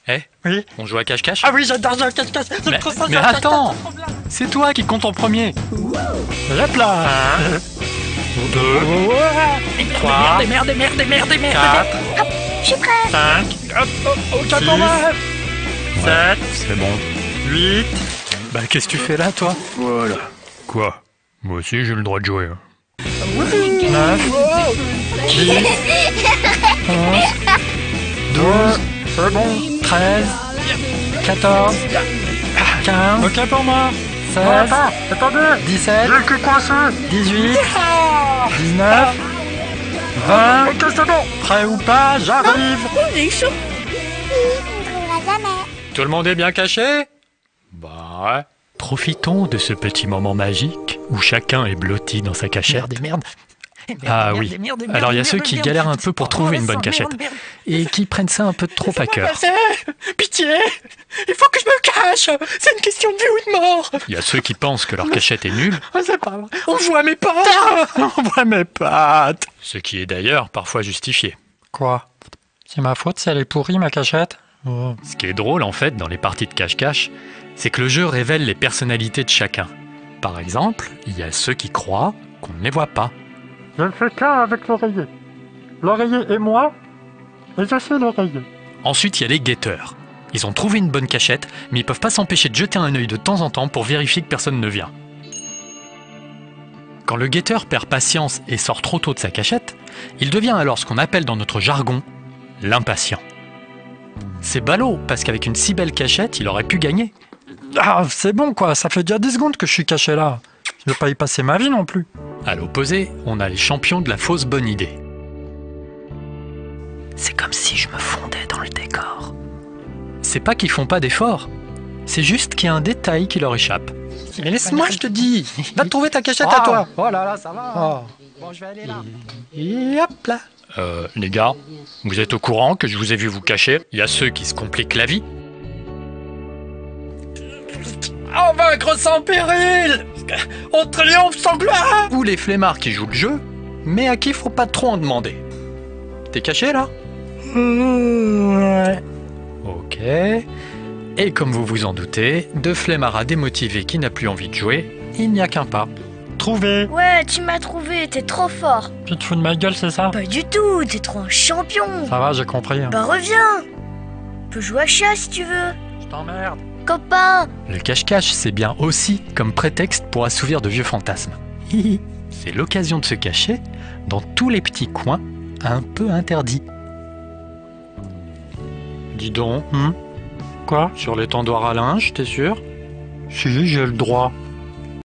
Eh, Oui. on joue à cache-cache? Ah oui, j'adore le cache-cache. Mais attends, c'est toi qui compte en premier. Hop là. 2, 3, Merde. 4, Je suis prêt. 5, J'attends moi. 7, c'est bon. 8. Bah qu'est-ce que tu fais là, toi? Voilà. Quoi? Moi aussi j'ai le droit de jouer. 9, 10, 11, 12, C'est bon. 13, 14, 15, Ok pour moi. 16, Attendez. 17, J'ai que coincé. 18, 19, 20. Ok, c'est bon. Prêt ou pas, j'arrive. J'ai chaud. On ne trouvera jamais. Tout le monde est bien caché? Bah ouais. Profitons de ce petit moment magique où chacun est blotti dans sa cachette. Merde. Ah oui. Alors il y a ceux qui galèrent un peu pour trouver une bonne cachette et qui prennent ça un peu trop à cœur. Pitié. Il faut que je me cache. C'est une question de vie ou de mort. Il y a ceux qui pensent que leur cachette est nulle, C'est pas vrai. On voit mes pattes. On voit mes pattes. ce qui est d'ailleurs parfois justifié. Quoi? C'est ma faute si elle est pourrie, ma cachette? Oh. Ce qui est drôle en fait dans les parties de cache-cache, c'est que le jeu révèle les personnalités de chacun. Par exemple, il y a ceux qui croient qu'on ne les voit pas. Je ne fais qu'un avec l'oreiller. L'oreiller et moi, et je suis l'oreiller. Ensuite, il y a les guetteurs. Ils ont trouvé une bonne cachette, mais ils peuvent pas s'empêcher de jeter un œil de temps en temps pour vérifier que personne ne vient. Quand le guetteur perd patience et sort trop tôt de sa cachette, il devient alors ce qu'on appelle dans notre jargon l'impatient. C'est ballot, parce qu'avec une si belle cachette, il aurait pu gagner. Ah, c'est bon quoi, ça fait déjà 10 secondes que je suis caché là. Je vais pas y passer ma vie non plus. À l'opposé, on a les champions de la fausse bonne idée. C'est comme si je me fondais dans le décor. C'est pas qu'ils font pas d'efforts, c'est juste qu'il y a un détail qui leur échappe. Mais laisse-moi, je te dis. Va te trouver ta cachette à toi. Oh là là, ça va. Bon, je vais aller là. Et hop là. Les gars, vous êtes au courant que je vous ai vu vous cacher? Il y a ceux qui se compliquent la vie. On vaincre sans péril. On triomphe sans gloire. Ou les flemmards qui jouent le jeu, mais à qui faut pas trop en demander. T'es caché là? Ouais. Ok. Et comme vous vous en doutez, de flemmard à démotivé qui n'a plus envie de jouer, il n'y a qu'un pas. Trouvé. Ouais, tu m'as trouvé, t'es trop fort. Tu te fous de ma gueule, c'est ça? Pas du tout, t'es trop un champion. Ça va, j'ai compris. Bah reviens. On peut jouer à chat si tu veux. Je t'emmerde. Copain. Le cache-cache, c'est bien aussi comme prétexte pour assouvir de vieux fantasmes. C'est l'occasion de se cacher dans tous les petits coins un peu interdits. Dis donc, Quoi? sur l'étendoir à linge, t'es sûr? Si, j'ai le droit.